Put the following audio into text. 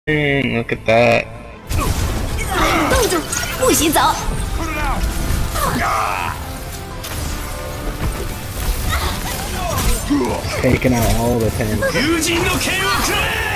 Look at that. 冻住，不许走！ Taking out all the 10. 友人の剣をくらえ